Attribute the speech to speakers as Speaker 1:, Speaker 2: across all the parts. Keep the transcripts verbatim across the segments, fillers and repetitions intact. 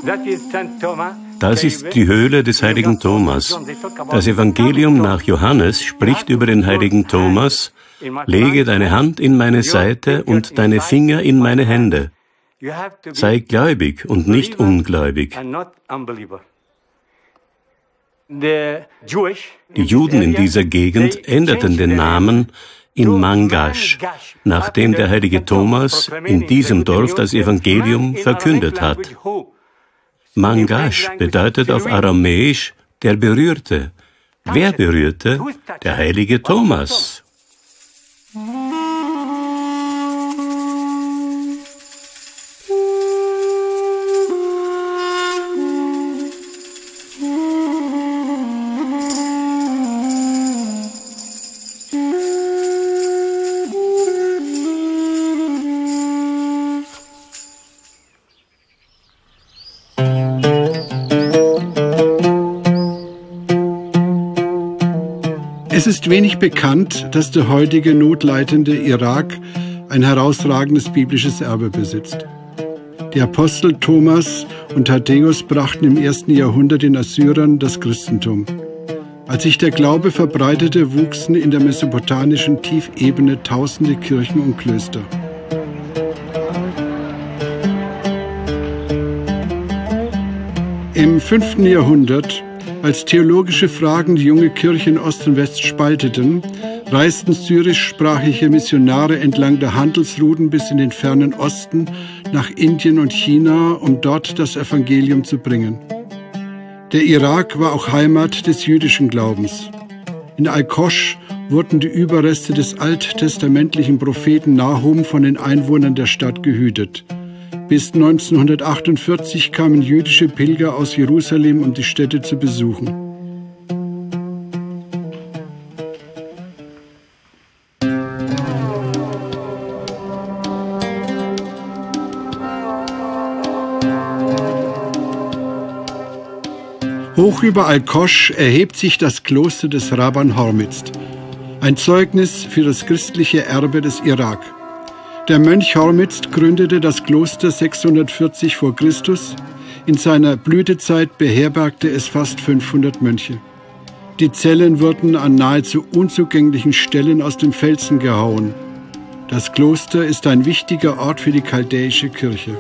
Speaker 1: Das ist die Höhle des heiligen Thomas. Das Evangelium nach Johannes spricht über den heiligen Thomas: Lege deine Hand in meine Seite und deine Finger in meine Hände. Sei gläubig und nicht ungläubig. Die Juden in dieser Gegend änderten den Namen in Mangash, nachdem der heilige Thomas in diesem Dorf das Evangelium verkündet hat. Mangash bedeutet auf Aramäisch der Berührte. Wer berührte? Der heilige Thomas.
Speaker 2: Es ist wenig bekannt, dass der heutige notleidende Irak ein herausragendes biblisches Erbe besitzt. Die Apostel Thomas und Thaddäus brachten im ersten Jahrhundert den Assyrern das Christentum. Als sich der Glaube verbreitete, wuchsen in der mesopotamischen Tiefebene tausende Kirchen und Klöster. Im fünften Jahrhundert, als theologische Fragen die junge Kirche in Ost und West spalteten, reisten syrischsprachige Missionare entlang der Handelsrouten bis in den fernen Osten nach Indien und China, um dort das Evangelium zu bringen. Der Irak war auch Heimat des jüdischen Glaubens. In Al-Kosch wurden die Überreste des alttestamentlichen Propheten Nahum von den Einwohnern der Stadt gehütet. Bis neunzehnhundertachtundvierzig kamen jüdische Pilger aus Jerusalem, um die Stätte zu besuchen. Hoch über Al-Kosch erhebt sich das Kloster des Rabban Hormizd, ein Zeugnis für das christliche Erbe des Irak. Der Mönch Hormizd gründete das Kloster sechshundertvierzig vor Christus. In seiner Blütezeit beherbergte es fast fünfhundert Mönche. Die Zellen wurden an nahezu unzugänglichen Stellen aus dem Felsen gehauen. Das Kloster ist ein wichtiger Ort für die chaldäische Kirche.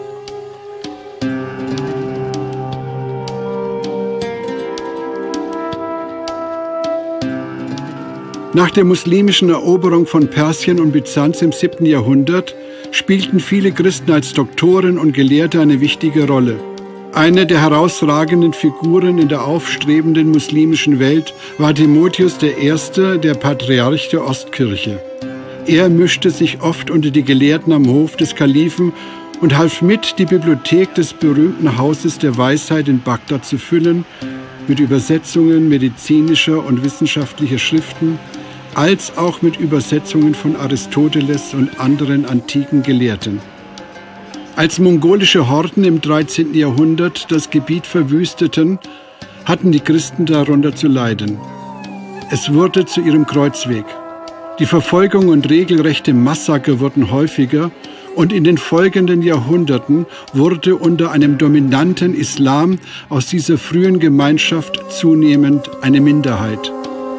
Speaker 2: Nach der muslimischen Eroberung von Persien und Byzanz im siebten Jahrhundert spielten viele Christen als Doktoren und Gelehrte eine wichtige Rolle. Eine der herausragenden Figuren in der aufstrebenden muslimischen Welt war Timotheus der Erste, der Patriarch der Ostkirche. Er mischte sich oft unter die Gelehrten am Hof des Kalifen und half mit, die Bibliothek des berühmten Hauses der Weisheit in Bagdad zu füllen, mit Übersetzungen medizinischer und wissenschaftlicher Schriften, als auch mit Übersetzungen von Aristoteles und anderen antiken Gelehrten. Als mongolische Horden im dreizehnten Jahrhundert das Gebiet verwüsteten, hatten die Christen darunter zu leiden. Es wurde zu ihrem Kreuzweg. Die Verfolgung und regelrechte Massaker wurden häufiger und in den folgenden Jahrhunderten wurde unter einem dominanten Islam aus dieser frühen Gemeinschaft zunehmend eine Minderheit.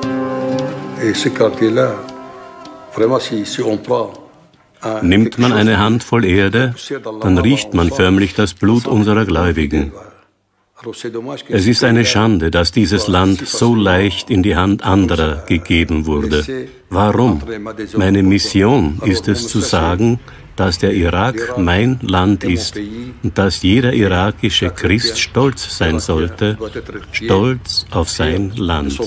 Speaker 1: Nimmt man eine Handvoll Erde, dann riecht man förmlich das Blut unserer Gläubigen. Es ist eine Schande, dass dieses Land so leicht in die Hand anderer gegeben wurde. Warum? Meine Mission ist es zu sagen, dass der Irak mein Land ist und dass jeder irakische Christ stolz sein sollte, stolz auf sein Land.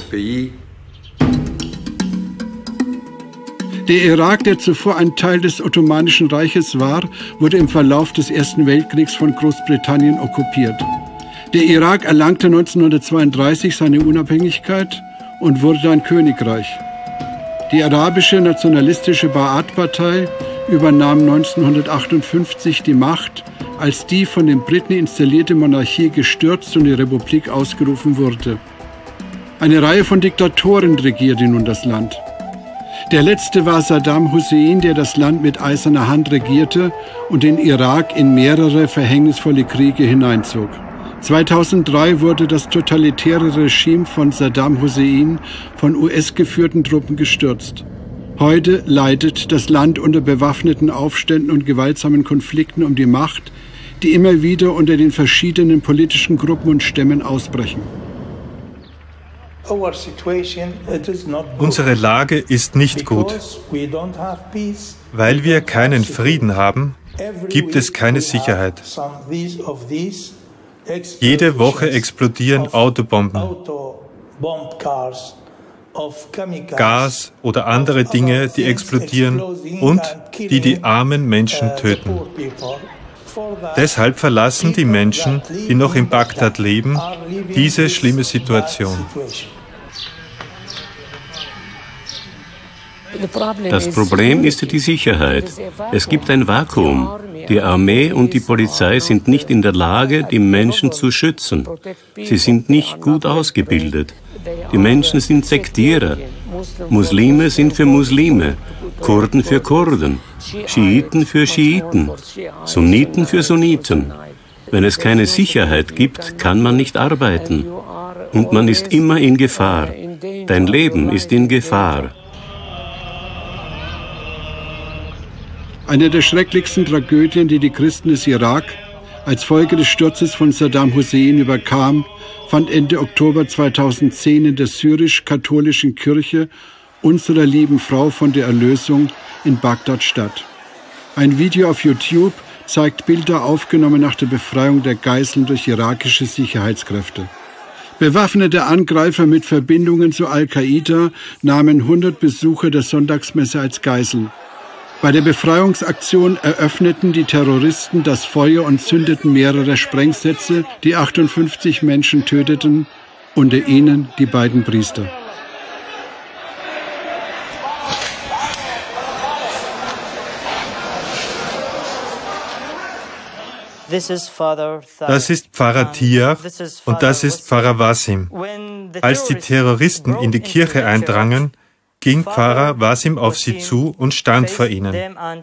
Speaker 2: Der Irak, der zuvor ein Teil des Ottomanischen Reiches war, wurde im Verlauf des Ersten Weltkriegs von Großbritannien okkupiert. Der Irak erlangte neunzehnhundertzweiunddreißig seine Unabhängigkeit und wurde ein Königreich. Die arabische nationalistische Ba'ath-Partei übernahm neunzehnhundertachtundfünfzig die Macht, als die von den Briten installierte Monarchie gestürzt und die Republik ausgerufen wurde. Eine Reihe von Diktatoren regierte nun das Land. Der letzte war Saddam Hussein, der das Land mit eiserner Hand regierte und den Irak in mehrere verhängnisvolle Kriege hineinzog. zweitausenddrei wurde das totalitäre Regime von Saddam Hussein von U S-geführten Truppen gestürzt. Heute leidet das Land unter bewaffneten Aufständen und gewaltsamen Konflikten um die Macht, die immer wieder unter den verschiedenen politischen Gruppen und Stämmen ausbrechen.
Speaker 3: Unsere Lage ist nicht gut. Weil wir keinen Frieden haben, gibt es keine Sicherheit. Jede Woche explodieren Autobomben, Gas oder andere Dinge, die explodieren und die die armen Menschen töten. Deshalb verlassen die Menschen, die noch in Bagdad leben, diese schlimme Situation.
Speaker 1: Das Problem ist die Sicherheit. Es gibt ein Vakuum. Die Armee und die Polizei sind nicht in der Lage, die Menschen zu schützen. Sie sind nicht gut ausgebildet. Die Menschen sind Sektierer. Muslime sind für Muslime, Kurden für Kurden, Schiiten für Schiiten, Sunniten für Sunniten. Wenn es keine Sicherheit gibt, kann man nicht arbeiten. Und man ist immer in Gefahr. Dein Leben ist in Gefahr.
Speaker 2: Eine der schrecklichsten Tragödien, die die Christen des Irak als Folge des Sturzes von Saddam Hussein überkam, fand Ende Oktober zweitausendzehn in der syrisch-katholischen Kirche Unserer Lieben Frau von der Erlösung in Bagdad statt. Ein Video auf YouTube zeigt Bilder aufgenommen nach der Befreiung der Geiseln durch irakische Sicherheitskräfte. Bewaffnete Angreifer mit Verbindungen zu Al-Qaida nahmen hundert Besucher der Sonntagsmesse als Geiseln. Bei der Befreiungsaktion eröffneten die Terroristen das Feuer und zündeten mehrere Sprengsätze, die achtundfünfzig Menschen töteten, unter ihnen die beiden Priester.
Speaker 3: Das ist Pfarrer Tiar und das ist Pfarrer Wasim. Als die Terroristen in die Kirche eindrangen, ging Pfarrer Wasim auf sie zu und stand vor ihnen.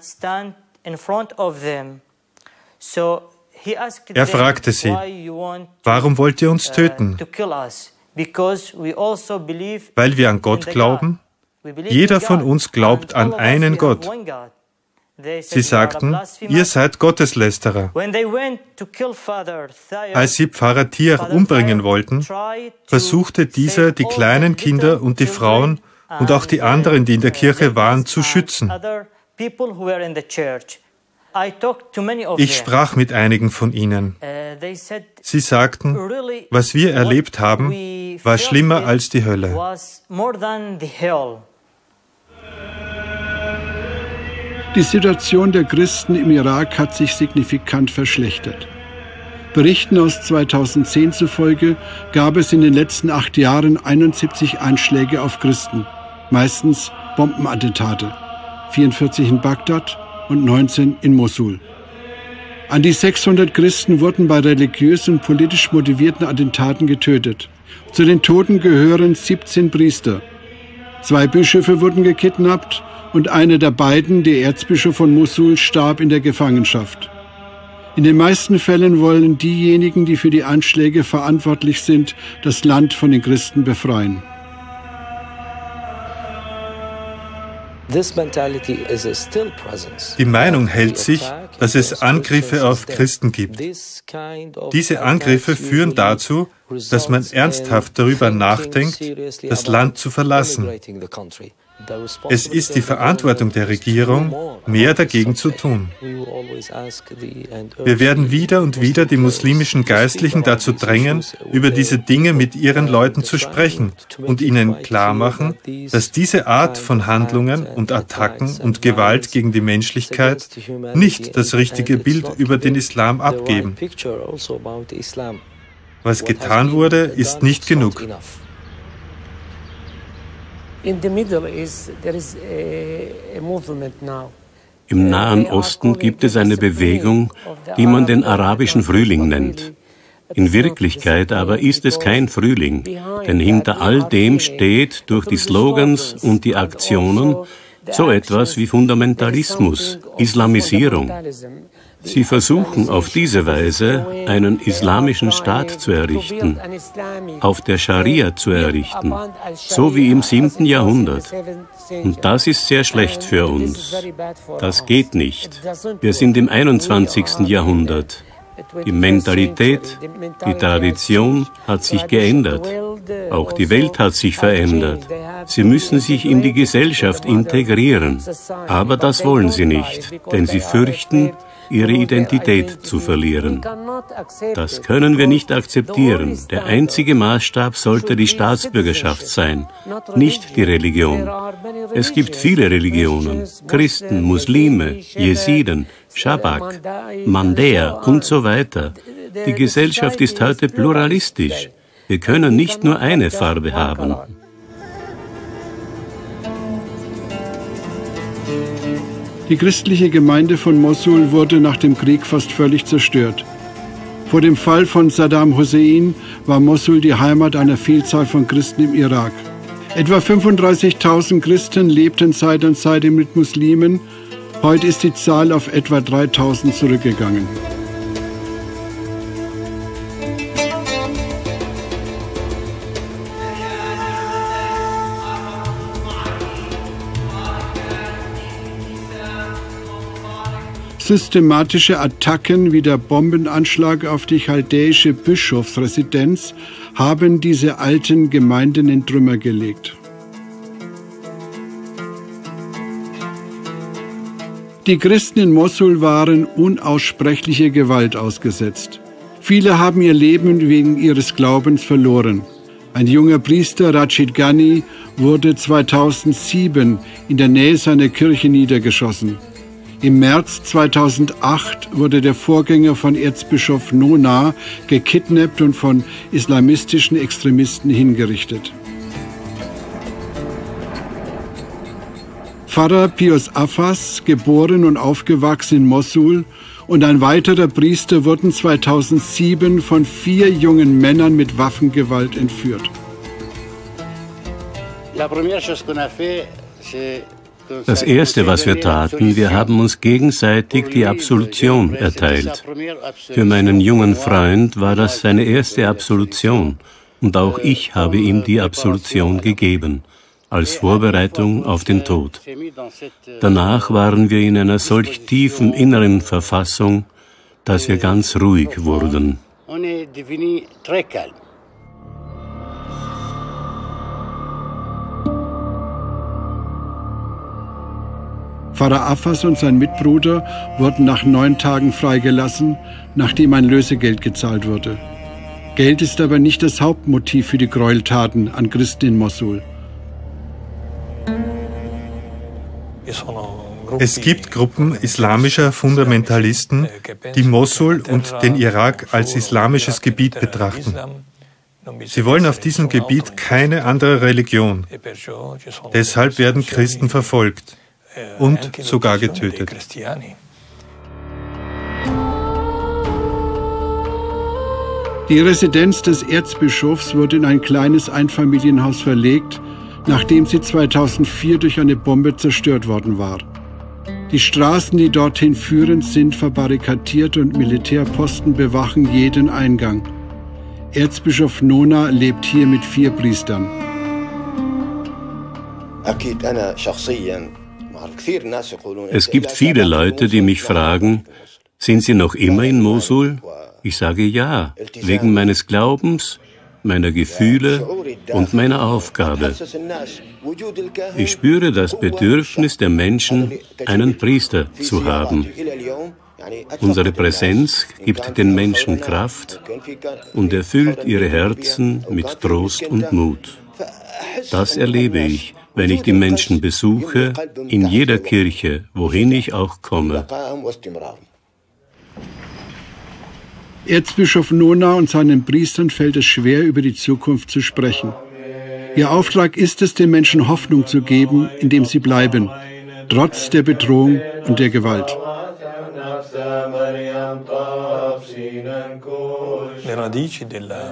Speaker 3: Er fragte sie, warum wollt ihr uns töten? Weil wir an Gott glauben? Jeder von uns glaubt an einen Gott. Sie sagten, ihr seid Gotteslästerer. Als sie Pfarrer Tiar umbringen wollten, versuchte dieser, die kleinen Kinder und die Frauen und auch die anderen, die in der Kirche waren, zu schützen. Ich sprach mit einigen von ihnen. Sie sagten, was wir erlebt haben, war schlimmer als die Hölle.
Speaker 2: Die Situation der Christen im Irak hat sich signifikant verschlechtert. Berichten aus zweitausendzehn zufolge gab es in den letzten acht Jahren einundsiebzig Anschläge auf Christen, meistens Bombenattentate, vierundvierzig in Bagdad und neunzehn in Mosul. An die sechshundert Christen wurden bei religiös und politisch motivierten Attentaten getötet. Zu den Toten gehören siebzehn Priester. Zwei Bischöfe wurden gekidnappt und einer der beiden, der Erzbischof von Mosul, starb in der Gefangenschaft. In den meisten Fällen wollen diejenigen, die für die Anschläge verantwortlich sind, das Land von den Christen befreien.
Speaker 3: Die Meinung hält sich, dass es Angriffe auf Christen gibt. Diese Angriffe führen dazu, dass man ernsthaft darüber nachdenkt, das Land zu verlassen. Es ist die Verantwortung der Regierung, mehr dagegen zu tun. Wir werden wieder und wieder die muslimischen Geistlichen dazu drängen, über diese Dinge mit ihren Leuten zu sprechen und ihnen klarmachen, dass diese Art von Handlungen und Attacken und Gewalt gegen die Menschlichkeit nicht das richtige Bild über den Islam abgeben. Was getan wurde, ist nicht genug.
Speaker 1: Im Nahen Osten gibt es eine Bewegung, die man den arabischen Frühling nennt. In Wirklichkeit aber ist es kein Frühling, denn hinter all dem steht durch die Slogans und die Aktionen So etwas wie Fundamentalismus, Islamisierung. Sie versuchen auf diese Weise, einen islamischen Staat zu errichten, auf der Scharia zu errichten, so wie im siebten Jahrhundert. Und das ist sehr schlecht für uns. Das geht nicht. Wir sind im einundzwanzigsten Jahrhundert. Die Mentalität, die Tradition hat sich geändert. Auch die Welt hat sich verändert. Sie müssen sich in die Gesellschaft integrieren. Aber das wollen sie nicht, denn sie fürchten, ihre Identität zu verlieren. Das können wir nicht akzeptieren. Der einzige Maßstab sollte die Staatsbürgerschaft sein, nicht die Religion. Es gibt viele Religionen, Christen, Muslime, Jesiden, Schabak, Mandäer und so weiter. Die Gesellschaft ist heute pluralistisch. Wir können nicht nur eine Farbe haben.
Speaker 2: Die christliche Gemeinde von Mossul wurde nach dem Krieg fast völlig zerstört. Vor dem Fall von Saddam Hussein war Mossul die Heimat einer Vielzahl von Christen im Irak. Etwa fünfunddreißigtausend Christen lebten Seite an Seite mit Muslimen. Heute ist die Zahl auf etwa dreitausend zurückgegangen. Systematische Attacken wie der Bombenanschlag auf die chaldäische Bischofsresidenz haben diese alten Gemeinden in Trümmer gelegt. Die Christen in Mossul waren unaussprechlicher Gewalt ausgesetzt. Viele haben ihr Leben wegen ihres Glaubens verloren. Ein junger Priester, Rashid Ghani, wurde zweitausendsieben in der Nähe seiner Kirche niedergeschossen. Im März zweitausendacht wurde der Vorgänger von Erzbischof Nona gekidnappt und von islamistischen Extremisten hingerichtet. Pfarrer Pius Affas, geboren und aufgewachsen in Mossul, und ein weiterer Priester wurden zweitausendsieben von vier jungen Männern mit Waffengewalt entführt.
Speaker 1: Das Erste, was wir taten, wir haben uns gegenseitig die Absolution erteilt. Für meinen jungen Freund war das seine erste Absolution und auch ich habe ihm die Absolution gegeben, als Vorbereitung auf den Tod. Danach waren wir in einer solch tiefen inneren Verfassung, dass wir ganz ruhig wurden.
Speaker 2: Pfarrer Affas und sein Mitbruder wurden nach neun Tagen freigelassen, nachdem ein Lösegeld gezahlt wurde. Geld ist aber nicht das Hauptmotiv für die Gräueltaten an Christen in Mossul.
Speaker 3: Es gibt Gruppen islamischer Fundamentalisten, die Mossul und den Irak als islamisches Gebiet betrachten. Sie wollen auf diesem Gebiet keine andere Religion. Deshalb werden Christen verfolgt und sogar getötet.
Speaker 2: Die Residenz des Erzbischofs wurde in ein kleines Einfamilienhaus verlegt, nachdem sie zweitausendvier durch eine Bombe zerstört worden war. Die Straßen, die dorthin führen, sind verbarrikadiert und Militärposten bewachen jeden Eingang. Erzbischof Nona lebt hier mit vier Priestern.
Speaker 1: Es gibt viele Leute, die mich fragen, sind Sie noch immer in Mosul? Ich sage ja, wegen meines Glaubens, meiner Gefühle und meiner Aufgabe. Ich spüre das Bedürfnis der Menschen, einen Priester zu haben. Unsere Präsenz gibt den Menschen Kraft und erfüllt ihre Herzen mit Trost und Mut. Das erlebe ich, wenn ich die Menschen besuche, in jeder Kirche, wohin ich auch komme.
Speaker 2: Erzbischof Nona und seinen Priestern fällt es schwer, über die Zukunft zu sprechen. Ihr Auftrag ist es, den Menschen Hoffnung zu geben, indem sie bleiben, trotz der Bedrohung und der Gewalt.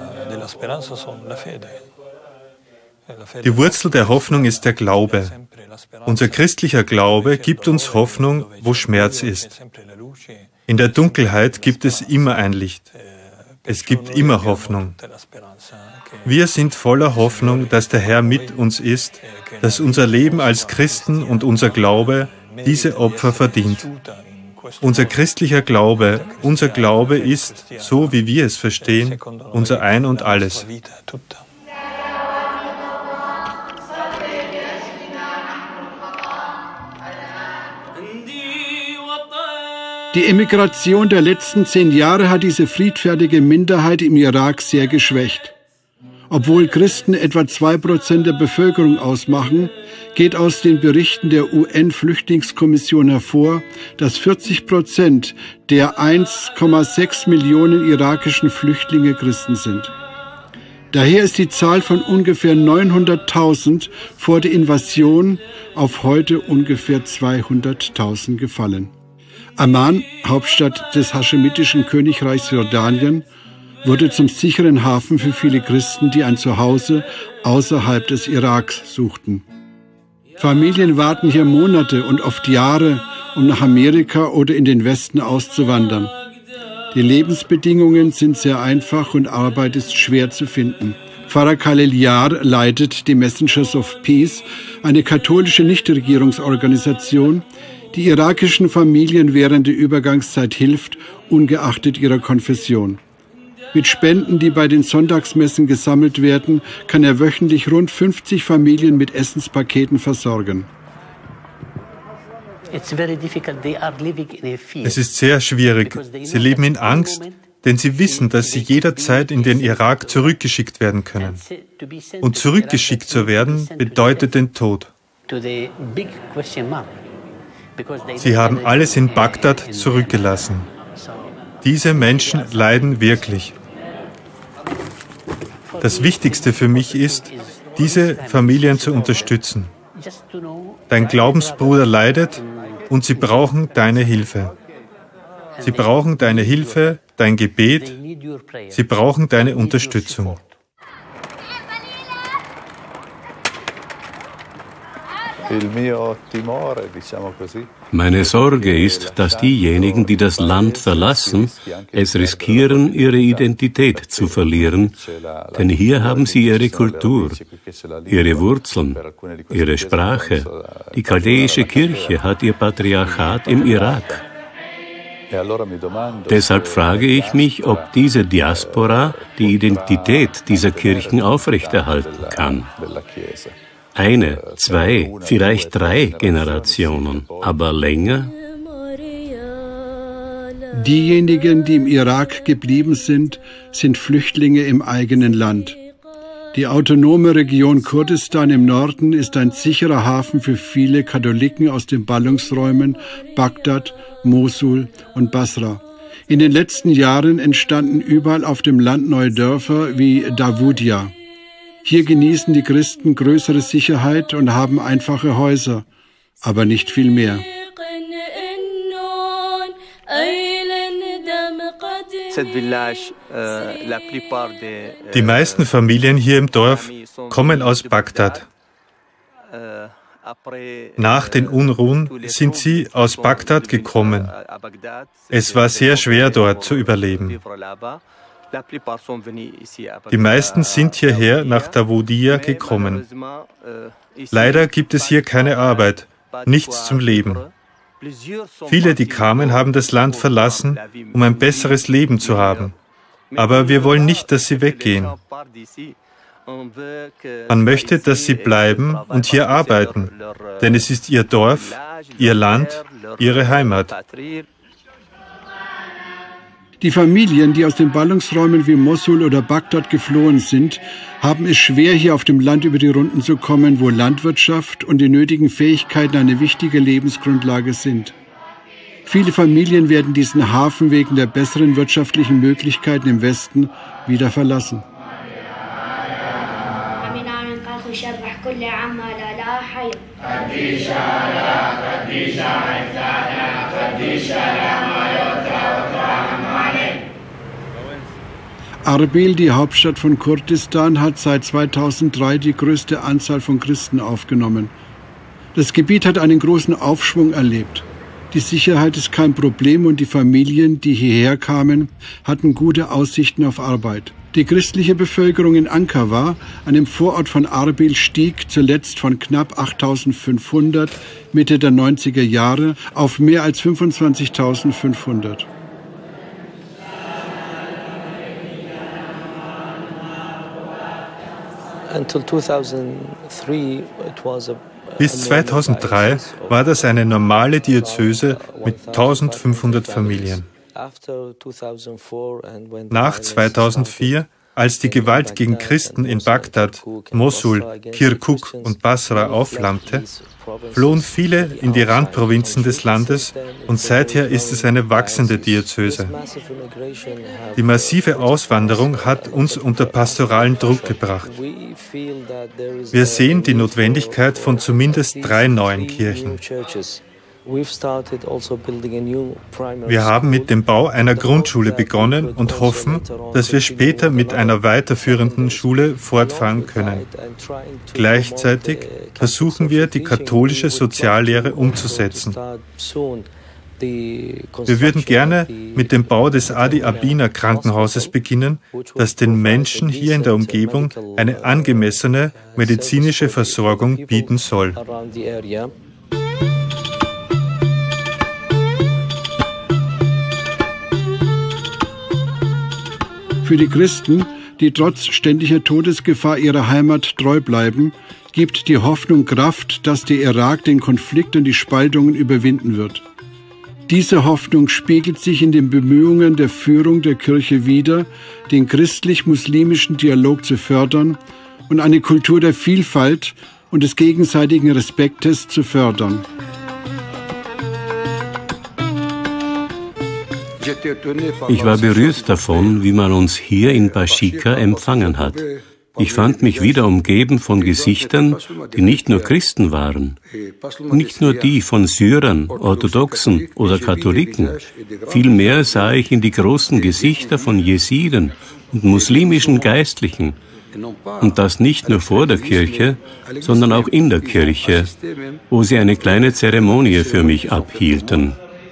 Speaker 3: Die Wurzel der Hoffnung ist der Glaube. Unser christlicher Glaube gibt uns Hoffnung, wo Schmerz ist. In der Dunkelheit gibt es immer ein Licht. Es gibt immer Hoffnung. Wir sind voller Hoffnung, dass der Herr mit uns ist, dass unser Leben als Christen und unser Glaube diese Opfer verdient. Unser christlicher Glaube, unser Glaube ist, so wie wir es verstehen, unser Ein und Alles.
Speaker 2: Die Emigration der letzten zehn Jahre hat diese friedfertige Minderheit im Irak sehr geschwächt. Obwohl Christen etwa zwei Prozent der Bevölkerung ausmachen, geht aus den Berichten der U N-Flüchtlingskommission hervor, dass vierzig Prozent der eins Komma sechs Millionen irakischen Flüchtlinge Christen sind. Daher ist die Zahl von ungefähr neunhunderttausend vor der Invasion auf heute ungefähr zweihunderttausend gefallen. Amman, Hauptstadt des haschemitischen Königreichs Jordanien, wurde zum sicheren Hafen für viele Christen, die ein Zuhause außerhalb des Iraks suchten. Familien warten hier Monate und oft Jahre, um nach Amerika oder in den Westen auszuwandern. Die Lebensbedingungen sind sehr einfach und Arbeit ist schwer zu finden. Pfarrer Khalil Yar leitet die Messengers of Peace, eine katholische Nichtregierungsorganisation, die irakischen Familien während der Übergangszeit hilft, ungeachtet ihrer Konfession. Mit Spenden, die bei den Sonntagsmessen gesammelt werden, kann er wöchentlich rund fünfzig Familien mit Essenspaketen versorgen.
Speaker 3: Es ist sehr schwierig. Sie leben in Angst, denn sie wissen, dass sie jederzeit in den Irak zurückgeschickt werden können. Und zurückgeschickt zu werden bedeutet den Tod. Sie haben alles in Bagdad zurückgelassen. Diese Menschen leiden wirklich. Das Wichtigste für mich ist, diese Familien zu unterstützen. Dein Glaubensbruder leidet und sie brauchen deine Hilfe. Sie brauchen deine Hilfe, dein Gebet, sie brauchen deine Unterstützung.
Speaker 1: Meine Sorge ist, dass diejenigen, die das Land verlassen, es riskieren, ihre Identität zu verlieren, denn hier haben sie ihre Kultur, ihre Wurzeln, ihre Sprache. Die chaldäische Kirche hat ihr Patriarchat im Irak. Deshalb frage ich mich, ob diese Diaspora die Identität dieser Kirchen aufrechterhalten kann. Eine, zwei, vielleicht drei Generationen, aber länger?
Speaker 2: Diejenigen, die im Irak geblieben sind, sind Flüchtlinge im eigenen Land. Die autonome Region Kurdistan im Norden ist ein sicherer Hafen für viele Katholiken aus den Ballungsräumen Bagdad, Mosul und Basra. In den letzten Jahren entstanden überall auf dem Land neue Dörfer wie Davoudia. Hier genießen die Christen größere Sicherheit und haben einfache Häuser, aber nicht viel mehr.
Speaker 3: Die meisten Familien hier im Dorf kommen aus Bagdad. Nach den Unruhen sind sie aus Bagdad gekommen. Es war sehr schwer, dort zu überleben. Die meisten sind hierher nach Davoudia gekommen. Leider gibt es hier keine Arbeit, nichts zum Leben. Viele, die kamen, haben das Land verlassen, um ein besseres Leben zu haben. Aber wir wollen nicht, dass sie weggehen. Man möchte, dass sie bleiben und hier arbeiten, denn es ist ihr Dorf, ihr Land, ihre Heimat.
Speaker 2: Die Familien, die aus den Ballungsräumen wie Mosul oder Bagdad geflohen sind, haben es schwer, hier auf dem Land über die Runden zu kommen, wo Landwirtschaft und die nötigen Fähigkeiten eine wichtige Lebensgrundlage sind. Viele Familien werden diesen Hafen wegen der besseren wirtschaftlichen Möglichkeiten im Westen wieder verlassen. Arbil, die Hauptstadt von Kurdistan, hat seit zweitausenddrei die größte Anzahl von Christen aufgenommen. Das Gebiet hat einen großen Aufschwung erlebt. Die Sicherheit ist kein Problem und die Familien, die hierher kamen, hatten gute Aussichten auf Arbeit. Die christliche Bevölkerung in Ankara, einem Vorort von Arbil, stieg zuletzt von knapp achttausendfünfhundert Mitte der neunziger Jahre auf mehr als fünfundzwanzigtausendfünfhundert.
Speaker 3: Bis zweitausenddrei war das eine normale Diözese mit eintausendfünfhundert Familien. Nach zweitausendvier, als die Gewalt gegen Christen in Bagdad, Mosul, Kirkuk und Basra aufflammte, flohen viele in die Randprovinzen des Landes und seither ist es eine wachsende Diözese. Die massive Auswanderung hat uns unter pastoralen Druck gebracht. Wir sehen die Notwendigkeit von zumindest drei neuen Kirchen. Wir haben mit dem Bau einer Grundschule begonnen und hoffen, dass wir später mit einer weiterführenden Schule fortfahren können. Gleichzeitig versuchen wir, die katholische Soziallehre umzusetzen. Wir würden gerne mit dem Bau des Adi Abina Krankenhauses beginnen, das den Menschen hier in der Umgebung eine angemessene medizinische Versorgung bieten soll.
Speaker 2: Für die Christen, die trotz ständiger Todesgefahr ihrer Heimat treu bleiben, gibt die Hoffnung Kraft, dass der Irak den Konflikt und die Spaltungen überwinden wird. Diese Hoffnung spiegelt sich in den Bemühungen der Führung der Kirche wider, den christlich-muslimischen Dialog zu fördern und eine Kultur der Vielfalt und des gegenseitigen Respektes zu fördern.
Speaker 1: Ich war berührt davon, wie man uns hier in Bašika empfangen hat. Ich fand mich wieder umgeben von Gesichtern, die nicht nur Christen waren, nicht nur die von Syrern, Orthodoxen oder Katholiken. Vielmehr sah ich in die großen Gesichter von Jesiden und muslimischen Geistlichen. Und das nicht nur vor der Kirche, sondern auch in der Kirche, wo sie eine kleine Zeremonie für mich abhielten.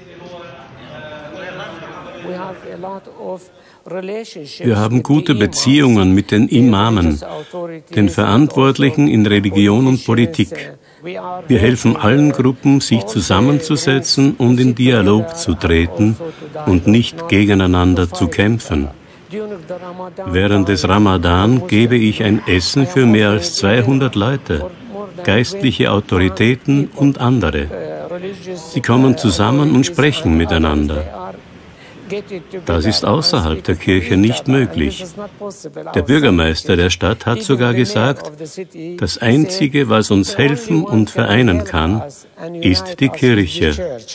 Speaker 1: Wir haben gute Beziehungen mit den Imamen, den Verantwortlichen in Religion und Politik. Wir helfen allen Gruppen, sich zusammenzusetzen und in Dialog zu treten und nicht gegeneinander zu kämpfen. Während des Ramadan gebe ich ein Essen für mehr als zweihundert Leute, geistliche Autoritäten und andere. Sie kommen zusammen und sprechen miteinander. Das ist außerhalb der Kirche nicht möglich. Der Bürgermeister der Stadt hat sogar gesagt, das Einzige, was uns helfen und vereinen kann, ist die Kirche.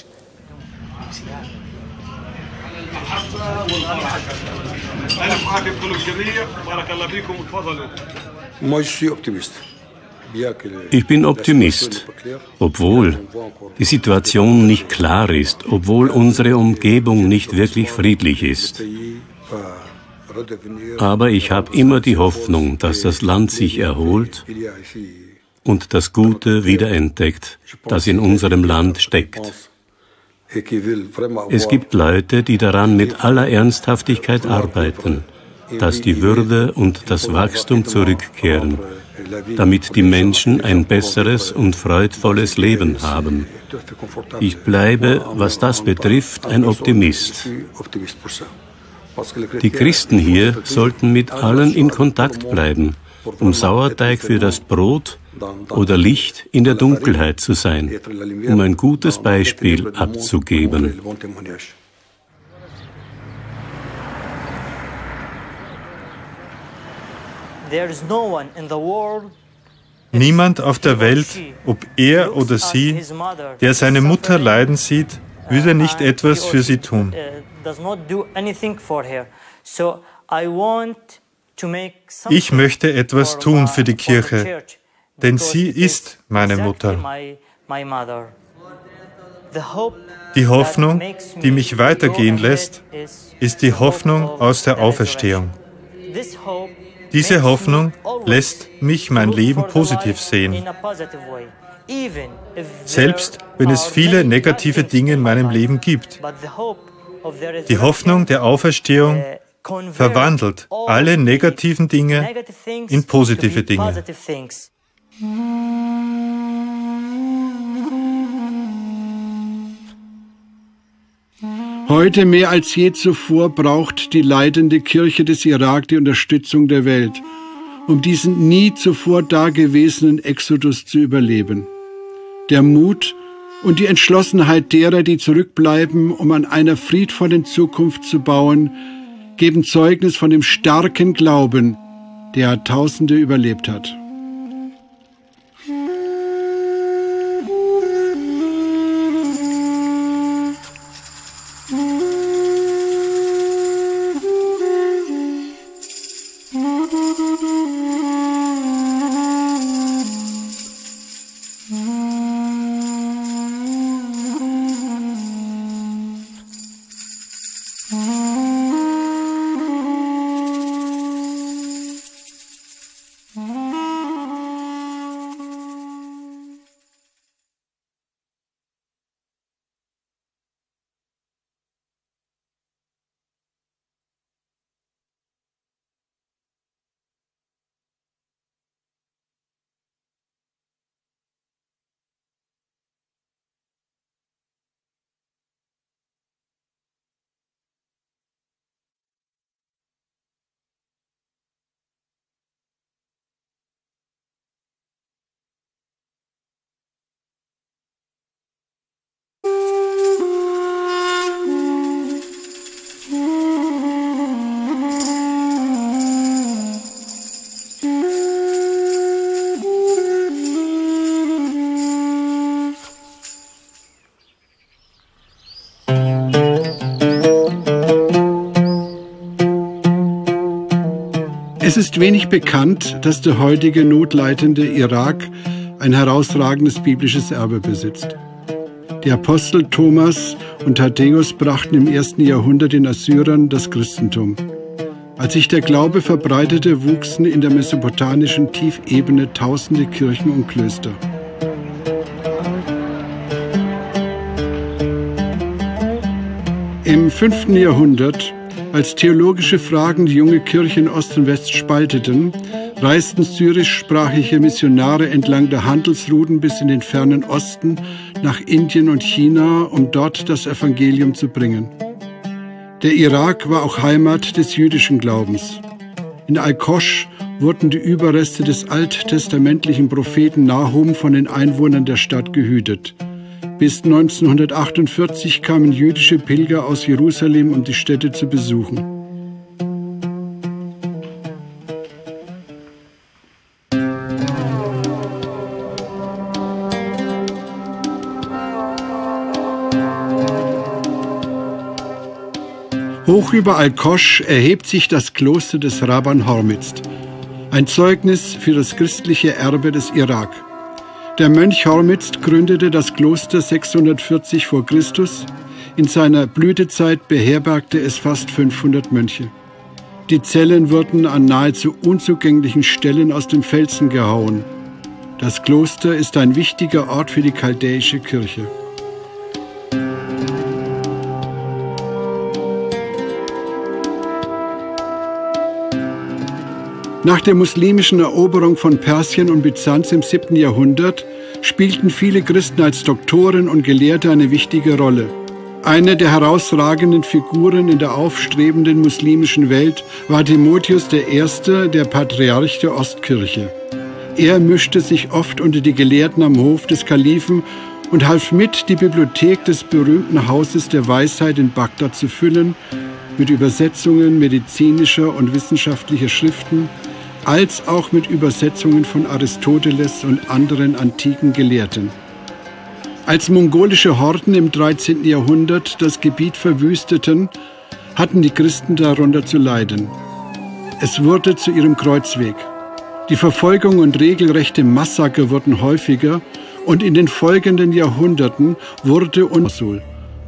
Speaker 1: Ich bin Optimist, obwohl die Situation nicht klar ist, obwohl unsere Umgebung nicht wirklich friedlich ist. Aber ich habe immer die Hoffnung, dass das Land sich erholt und das Gute wiederentdeckt, das in unserem Land steckt. Es gibt Leute, die daran mit aller Ernsthaftigkeit arbeiten, dass die Würde und das Wachstum zurückkehren, damit die Menschen ein besseres und freudvolles Leben haben. Ich bleibe, was das betrifft, ein Optimist. Die Christen hier sollten mit allen in Kontakt bleiben, um Sauerteig für das Brot oder Licht in der Dunkelheit zu sein, um ein gutes Beispiel abzugeben.
Speaker 3: Niemand auf der Welt, ob er oder sie, der seine Mutter leiden sieht, würde nicht etwas für sie tun. Ich möchte etwas tun für die Kirche, denn sie ist meine Mutter. Die Hoffnung, die mich weitergehen lässt, ist die Hoffnung aus der Auferstehung. Diese Hoffnung lässt mich mein Leben positiv sehen. selbst wenn es viele negative Dinge in meinem Leben gibt. Die Hoffnung der Auferstehung verwandelt alle negativen Dinge in positive Dinge.
Speaker 2: Heute mehr als je zuvor braucht die leidende Kirche des Irak die Unterstützung der Welt, um diesen nie zuvor dagewesenen Exodus zu überleben. Der Mut und die Entschlossenheit derer, die zurückbleiben, um an einer friedvollen Zukunft zu bauen, geben Zeugnis von dem starken Glauben, der Jahrtausende überlebt hat. Es ist wenig bekannt, dass der heutige notleidende Irak ein herausragendes biblisches Erbe besitzt. Die Apostel Thomas und Thaddäus brachten im ersten Jahrhundert den Assyrern das Christentum. Als sich der Glaube verbreitete, wuchsen in der mesopotamischen Tiefebene tausende Kirchen und Klöster. Im fünften Jahrhundert, als theologische Fragen die junge Kirche in Ost und West spalteten, reisten syrischsprachige Missionare entlang der Handelsrouten bis in den fernen Osten nach Indien und China, um dort das Evangelium zu bringen. Der Irak war auch Heimat des jüdischen Glaubens. In Al-Kosch wurden die Überreste des alttestamentlichen Propheten Nahum von den Einwohnern der Stadt gehütet. Bis neunzehnhundertachtundvierzig kamen jüdische Pilger aus Jerusalem, um die Stätte zu besuchen. Hoch über Al-Kosch erhebt sich das Kloster des Rabban Hormizd, ein Zeugnis für das christliche Erbe des Irak. Der Mönch Hormizd gründete das Kloster sechshundertvierzig vor Christus. In seiner Blütezeit beherbergte es fast fünfhundert Mönche. Die Zellen wurden an nahezu unzugänglichen Stellen aus dem Felsen gehauen. Das Kloster ist ein wichtiger Ort für die chaldäische Kirche. Nach der muslimischen Eroberung von Persien und Byzanz im siebten Jahrhundert spielten viele Christen als Doktoren und Gelehrte eine wichtige Rolle. Eine der herausragenden Figuren in der aufstrebenden muslimischen Welt war Timotheus der Erste, der Patriarch der Ostkirche. Er mischte sich oft unter die Gelehrten am Hof des Kalifen und half mit, die Bibliothek des berühmten Hauses der Weisheit in Bagdad zu füllen, mit Übersetzungen medizinischer und wissenschaftlicher Schriften, als auch mit Übersetzungen von Aristoteles und anderen antiken Gelehrten. Als mongolische Horden im dreizehnten Jahrhundert das Gebiet verwüsteten, hatten die Christen darunter zu leiden. Es wurde zu ihrem Kreuzweg. Die Verfolgung und regelrechte Massaker wurden häufiger und in den folgenden Jahrhunderten wurde Mosul.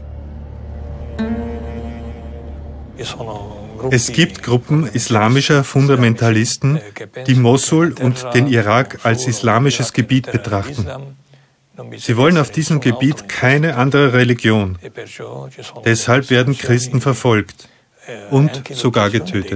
Speaker 3: Es gibt Gruppen islamischer Fundamentalisten, die Mosul und den Irak als islamisches Gebiet betrachten. Sie wollen auf diesem Gebiet keine andere Religion. Deshalb werden Christen verfolgt und sogar getötet.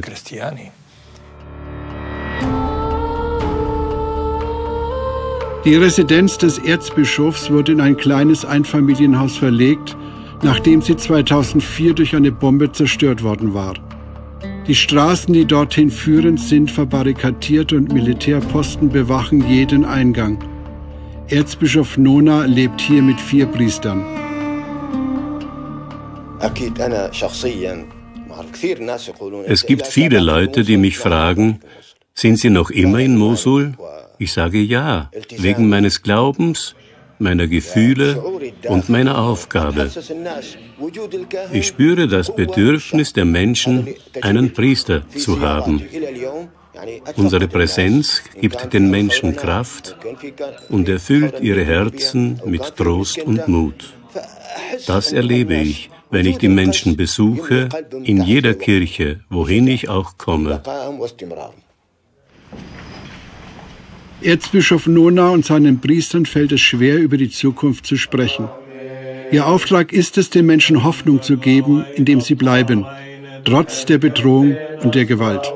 Speaker 2: Die Residenz des Erzbischofs wurde in ein kleines Einfamilienhaus verlegt, nachdem sie zweitausendvier durch eine Bombe zerstört worden war. Die Straßen, die dorthin führen, sind verbarrikadiert und Militärposten bewachen jeden Eingang. Erzbischof Nona lebt hier mit vier Priestern.
Speaker 1: Es gibt viele Leute, die mich fragen, sind Sie noch immer in Mosul? Ich sage ja, wegen meines Glaubens, meiner Gefühle und meiner Aufgabe. Ich spüre das Bedürfnis der Menschen, einen Priester zu haben. Unsere Präsenz gibt den Menschen Kraft und erfüllt ihre Herzen mit Trost und Mut. Das erlebe ich, wenn ich die Menschen besuche, in jeder Kirche, wohin ich auch komme.
Speaker 2: Erzbischof Nona und seinen Priestern fällt es schwer, über die Zukunft zu sprechen. Ihr Auftrag ist es, den Menschen Hoffnung zu geben, indem sie bleiben, trotz der Bedrohung und der Gewalt.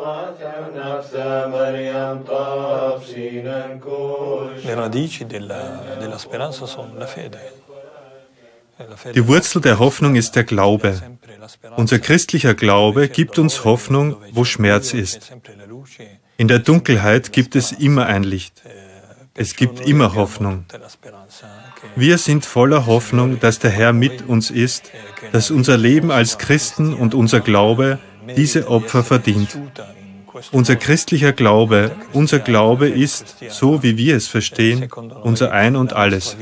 Speaker 3: Die Wurzel der Hoffnung ist der Glaube. Unser christlicher Glaube gibt uns Hoffnung, wo Schmerz ist. In der Dunkelheit gibt es immer ein Licht. Es gibt immer Hoffnung. Wir sind voller Hoffnung, dass der Herr mit uns ist, dass unser Leben als Christen und unser Glaube diese Opfer verdient. Unser christlicher Glaube, unser Glaube ist, so wie wir es verstehen, unser Ein und Alles.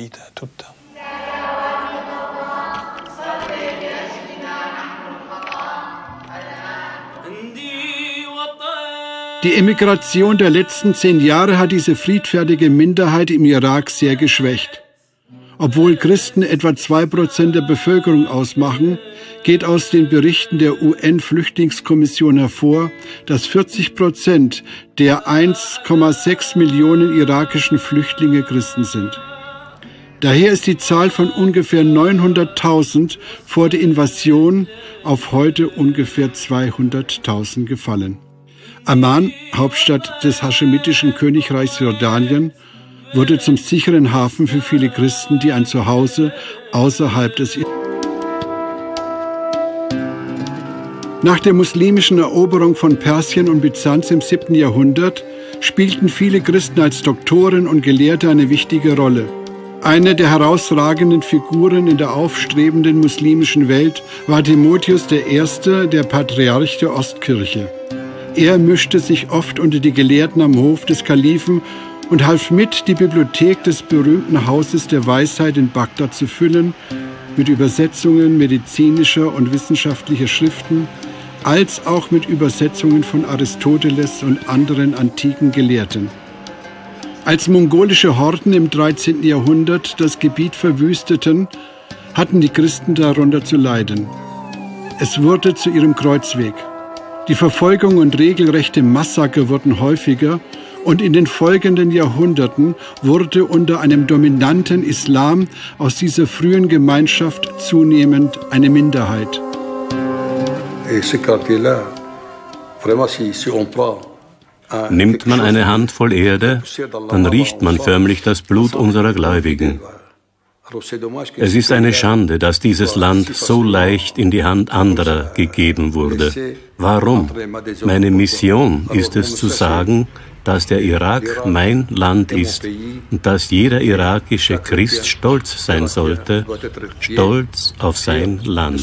Speaker 2: Die Emigration der letzten zehn Jahre hat diese friedfertige Minderheit im Irak sehr geschwächt. Obwohl Christen etwa zwei Prozent der Bevölkerung ausmachen, geht aus den Berichten der U N-Flüchtlingskommission hervor, dass vierzig Prozent der eins Komma sechs Millionen irakischen Flüchtlinge Christen sind. Daher ist die Zahl von ungefähr neunhunderttausend vor der Invasion auf heute ungefähr zweihunderttausend gefallen. Amman, Hauptstadt des haschemitischen Königreichs Jordanien, wurde zum sicheren Hafen für viele Christen, die ein Zuhause außerhalb des Nach der muslimischen Eroberung von Persien und Byzanz im siebten Jahrhundert spielten viele Christen als Doktoren und Gelehrte eine wichtige Rolle. Eine der herausragenden Figuren in der aufstrebenden muslimischen Welt war Timotheus der Erste, der Patriarch der Ostkirche. Er mischte sich oft unter die Gelehrten am Hof des Kalifen und half mit, die Bibliothek des berühmten Hauses der Weisheit in Bagdad zu füllen, mit Übersetzungen medizinischer und wissenschaftlicher Schriften, als auch mit Übersetzungen von Aristoteles und anderen antiken Gelehrten. Als mongolische Horden im dreizehnten Jahrhundert das Gebiet verwüsteten, hatten die Christen darunter zu leiden. Es wurde zu ihrem Kreuzweg. Die Verfolgung und regelrechte Massaker wurden häufiger und in den folgenden Jahrhunderten wurde unter einem dominanten Islam aus dieser frühen Gemeinschaft zunehmend eine Minderheit.
Speaker 1: Nimmt man eine Handvoll Erde, dann riecht man förmlich das Blut unserer Gläubigen. Es ist eine Schande, dass dieses Land so leicht in die Hand anderer gegeben wurde. Warum? Meine Mission ist es zu sagen, dass der Irak mein Land ist und dass jeder irakische Christ stolz sein sollte, stolz auf sein Land.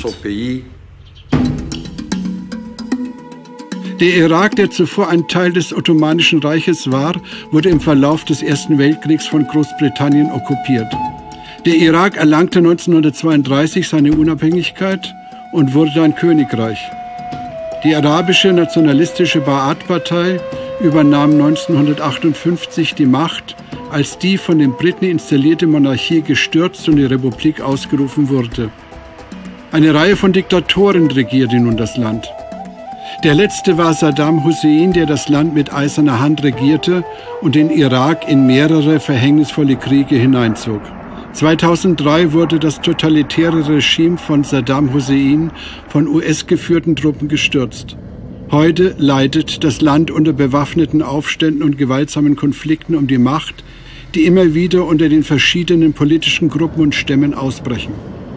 Speaker 2: Der Irak, der zuvor ein Teil des Ottomanischen Reiches war, wurde im Verlauf des Ersten Weltkriegs von Großbritannien okkupiert. Der Irak erlangte neunzehnhundertzweiunddreißig seine Unabhängigkeit und wurde ein Königreich. Die arabische nationalistische Ba'ath-Partei übernahm neunzehnhundertachtundfünfzig die Macht, als die von den Briten installierte Monarchie gestürzt und die Republik ausgerufen wurde. Eine Reihe von Diktatoren regierte nun das Land. Der letzte war Saddam Hussein, der das Land mit eiserner Hand regierte und den Irak in mehrere verhängnisvolle Kriege hineinzog. zweitausenddrei wurde das totalitäre Regime von Saddam Hussein von U S-geführten Truppen gestürzt. Heute leidet das Land unter bewaffneten Aufständen und gewaltsamen Konflikten um die Macht, die immer wieder unter den verschiedenen politischen Gruppen und Stämmen ausbrechen.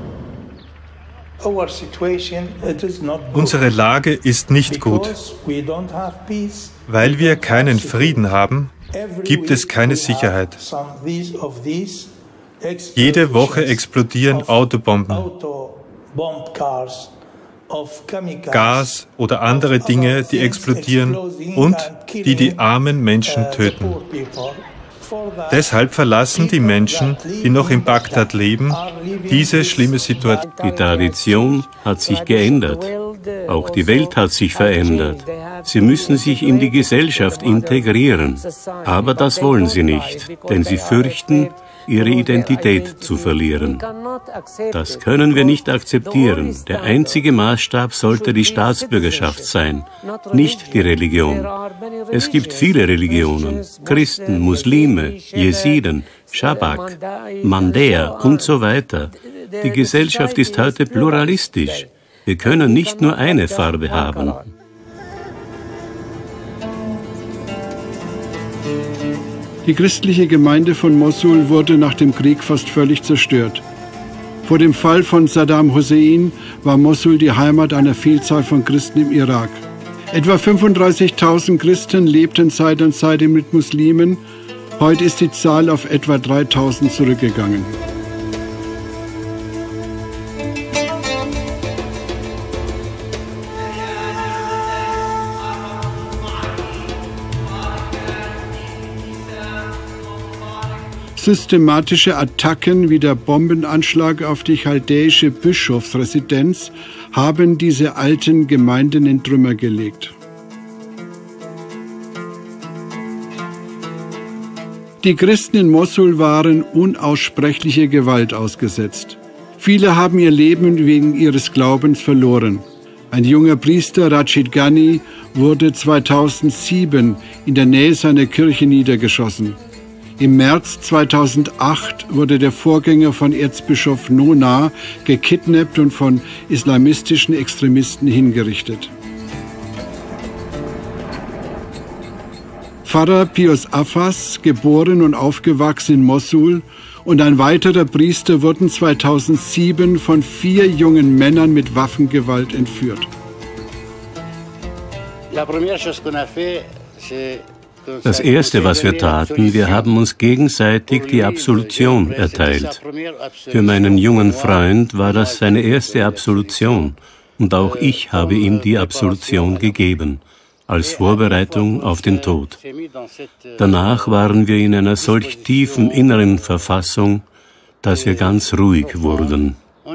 Speaker 3: Unsere Lage ist nicht gut. Weil wir keinen Frieden haben, gibt es keine Sicherheit. Jede Woche explodieren Autobomben, Gas oder andere Dinge, die explodieren und die die armen Menschen töten. Deshalb verlassen die Menschen, die noch in Bagdad leben, diese schlimme Situation.
Speaker 1: Die Tradition hat sich geändert. Auch die Welt hat sich verändert. Sie müssen sich in die Gesellschaft integrieren. Aber das wollen sie nicht, denn sie fürchten, ihre Identität zu verlieren. Das können wir nicht akzeptieren. Der einzige Maßstab sollte die Staatsbürgerschaft sein, nicht die Religion. Es gibt viele Religionen, Christen, Muslime, Jesiden, Schabak, Mandäer und so weiter. Die Gesellschaft ist heute pluralistisch. Wir können nicht nur eine Farbe haben.
Speaker 2: Die christliche Gemeinde von Mossul wurde nach dem Krieg fast völlig zerstört. Vor dem Fall von Saddam Hussein war Mossul die Heimat einer Vielzahl von Christen im Irak. Etwa fünfunddreißigtausend Christen lebten Seite an Seite mit Muslimen. Heute ist die Zahl auf etwa dreitausend zurückgegangen. Systematische Attacken wie der Bombenanschlag auf die chaldäische Bischofsresidenz haben diese alten Gemeinden in Trümmer gelegt. Die Christen in Mossul waren unaussprechlicher Gewalt ausgesetzt. Viele haben ihr Leben wegen ihres Glaubens verloren. Ein junger Priester, Rashid Ghani, wurde zweitausendsieben in der Nähe seiner Kirche niedergeschossen. Im März zweitausendacht wurde der Vorgänger von Erzbischof Nona gekidnappt und von islamistischen Extremisten hingerichtet. Pfarrer Pius Affas, geboren und aufgewachsen in Mossul, und ein weiterer Priester wurden zweitausendsieben von vier jungen Männern mit Waffengewalt entführt.
Speaker 1: Das Erste, was wir taten, wir haben uns gegenseitig die Absolution erteilt. Für meinen jungen Freund war das seine erste Absolution und auch ich habe ihm die Absolution gegeben, als Vorbereitung auf den Tod. Danach waren wir in einer solch tiefen inneren Verfassung, dass wir ganz ruhig wurden.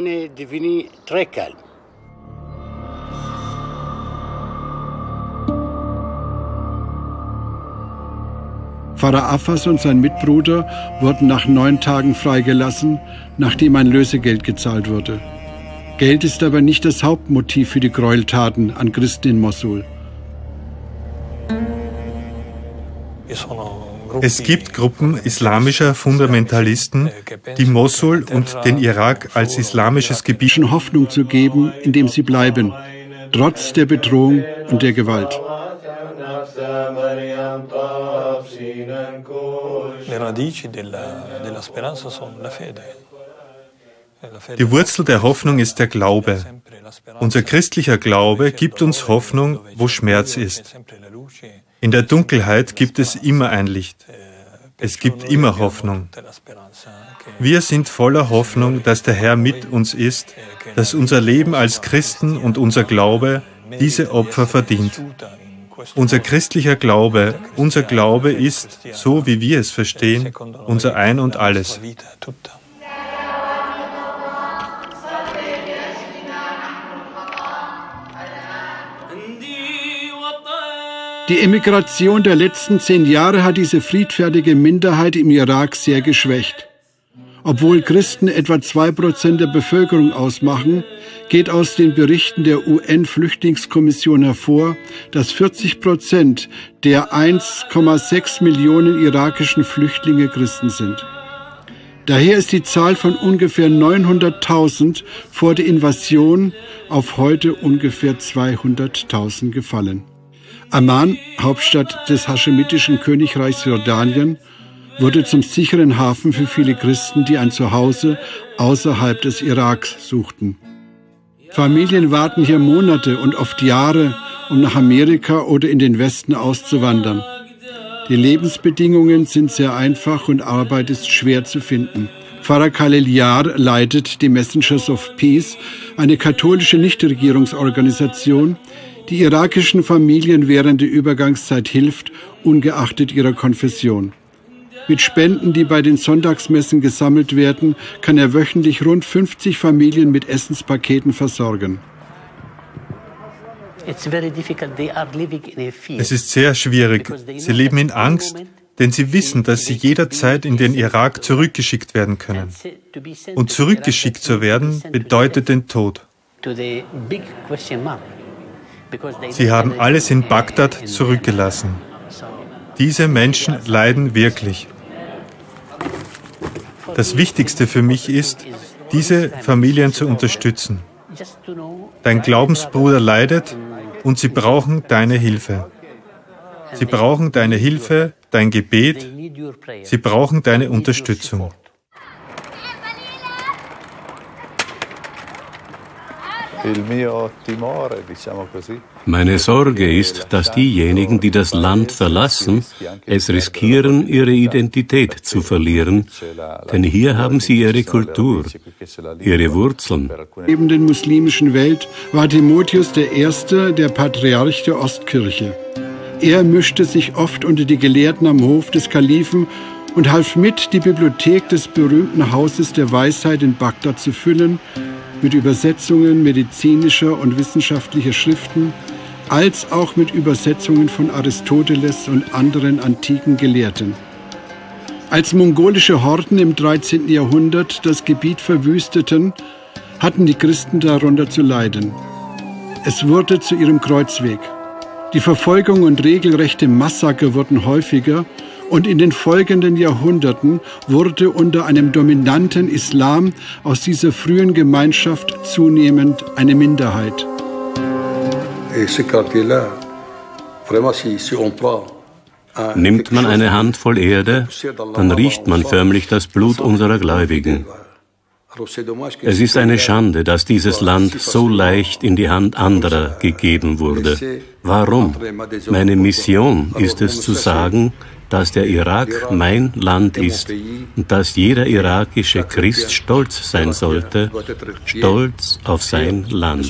Speaker 2: Pfarrer Affas und sein Mitbruder wurden nach neun Tagen freigelassen, nachdem ein Lösegeld gezahlt wurde. Geld ist aber nicht das Hauptmotiv für die Gräueltaten an Christen in Mossul.
Speaker 3: Es gibt Gruppen islamischer Fundamentalisten, die Mossul und den Irak als islamisches Gebiet
Speaker 2: Hoffnung zu geben, indem sie bleiben, trotz der Bedrohung und der Gewalt.
Speaker 3: Die Wurzel der Hoffnung ist der Glaube. Unser christlicher Glaube gibt uns Hoffnung, wo Schmerz ist. In der Dunkelheit gibt es immer ein Licht. Es gibt immer Hoffnung. Wir sind voller Hoffnung, dass der Herr mit uns ist, dass unser Leben als Christen und unser Glaube diese Opfer verdient. Unser christlicher Glaube, unser Glaube ist, so wie wir es verstehen, unser Ein und Alles.
Speaker 2: Die Emigration der letzten zehn Jahre hat diese friedfertige Minderheit im Irak sehr geschwächt. Obwohl Christen etwa zwei Prozent der Bevölkerung ausmachen, geht aus den Berichten der U N-Flüchtlingskommission hervor, dass vierzig Prozent der eins Komma sechs Millionen irakischen Flüchtlinge Christen sind. Daher ist die Zahl von ungefähr neunhunderttausend vor der Invasion auf heute ungefähr zweihunderttausend gefallen. Amman, Hauptstadt des haschemitischen Königreichs Jordanien, wurde zum sicheren Hafen für viele Christen, die ein Zuhause außerhalb des Iraks suchten. Familien warten hier Monate und oft Jahre, um nach Amerika oder in den Westen auszuwandern. Die Lebensbedingungen sind sehr einfach und Arbeit ist schwer zu finden. Pfarrer Khalil Yar leitet die Messengers of Peace, eine katholische Nichtregierungsorganisation, die irakischen Familien während der Übergangszeit hilft, ungeachtet ihrer Konfession. Mit Spenden, die bei den Sonntagsmessen gesammelt werden, kann er wöchentlich rund fünfzig Familien mit Essenspaketen versorgen.
Speaker 3: Es ist sehr schwierig. Sie leben in Angst, denn sie wissen, dass sie jederzeit in den Irak zurückgeschickt werden können. Und zurückgeschickt zu werden bedeutet den Tod. Sie haben alles in Bagdad zurückgelassen. Diese Menschen leiden wirklich. Das Wichtigste für mich ist, diese Familien zu unterstützen. Dein Glaubensbruder leidet und sie brauchen deine Hilfe. Sie brauchen deine Hilfe, dein Gebet, sie brauchen deine Unterstützung.
Speaker 1: Meine Sorge ist, dass diejenigen, die das Land verlassen, es riskieren, ihre Identität zu verlieren, denn hier haben sie ihre Kultur, ihre Wurzeln.
Speaker 2: Neben der muslimischen Welt war Timotheus der Erste, der Patriarch der Ostkirche. Er mischte sich oft unter die Gelehrten am Hof des Kalifen und half mit, die Bibliothek des berühmten Hauses der Weisheit in Bagdad zu füllen, mit Übersetzungen medizinischer und wissenschaftlicher Schriften, als auch mit Übersetzungen von Aristoteles und anderen antiken Gelehrten. Als mongolische Horden im dreizehnten Jahrhundert das Gebiet verwüsteten, hatten die Christen darunter zu leiden. Es wurde zu ihrem Kreuzweg. Die Verfolgung und regelrechte Massaker wurden häufiger und in den folgenden Jahrhunderten wurde unter einem dominanten Islam aus dieser frühen Gemeinschaft zunehmend eine Minderheit.
Speaker 1: Nimmt man eine Handvoll Erde, dann riecht man förmlich das Blut unserer Gläubigen. Es ist eine Schande, dass dieses Land so leicht in die Hand anderer gegeben wurde. Warum? Meine Mission ist es zu sagen, dass der Irak mein Land ist und dass jeder irakische Christ stolz sein sollte, stolz auf sein Land.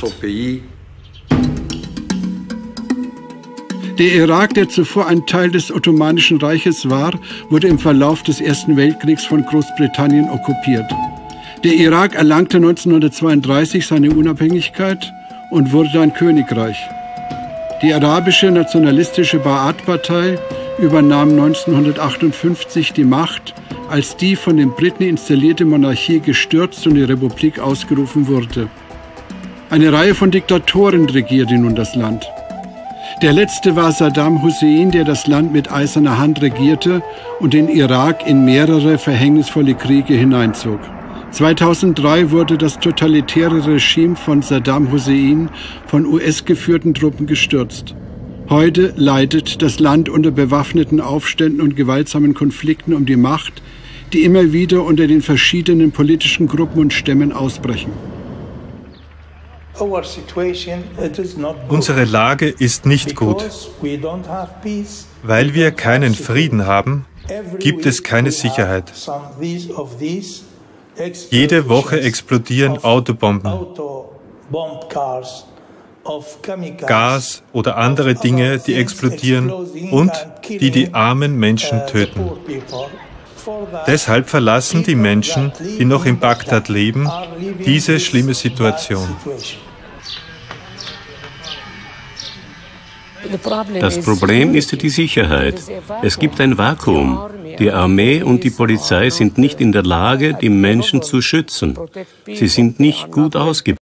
Speaker 2: Der Irak, der zuvor ein Teil des Ottomanischen Reiches war, wurde im Verlauf des Ersten Weltkriegs von Großbritannien okkupiert. Der Irak erlangte neunzehnhundertzweiunddreißig seine Unabhängigkeit und wurde ein Königreich. Die arabische nationalistische Ba'ath-Partei übernahm neunzehnhundertachtundfünfzig die Macht, als die von den Briten installierte Monarchie gestürzt und die Republik ausgerufen wurde. Eine Reihe von Diktatoren regierte nun das Land. Der letzte war Saddam Hussein, der das Land mit eiserner Hand regierte und den Irak in mehrere verhängnisvolle Kriege hineinzog. zweitausenddrei wurde das totalitäre Regime von Saddam Hussein von U S-geführten Truppen gestürzt. Heute leidet das Land unter bewaffneten Aufständen und gewaltsamen Konflikten um die Macht, die immer wieder unter den verschiedenen politischen Gruppen und Stämmen ausbrechen.
Speaker 3: Unsere Lage ist nicht gut. Weil wir keinen Frieden haben, gibt es keine Sicherheit. Jede Woche explodieren Autobomben, Gas oder andere Dinge, die explodieren und die die armen Menschen töten. Deshalb verlassen die Menschen, die noch in Bagdad leben, diese schlimme Situation.
Speaker 1: Das Problem ist die Sicherheit. Es gibt ein Vakuum. Die Armee und die Polizei sind nicht in der Lage, die Menschen zu schützen. Sie sind nicht gut ausgebildet.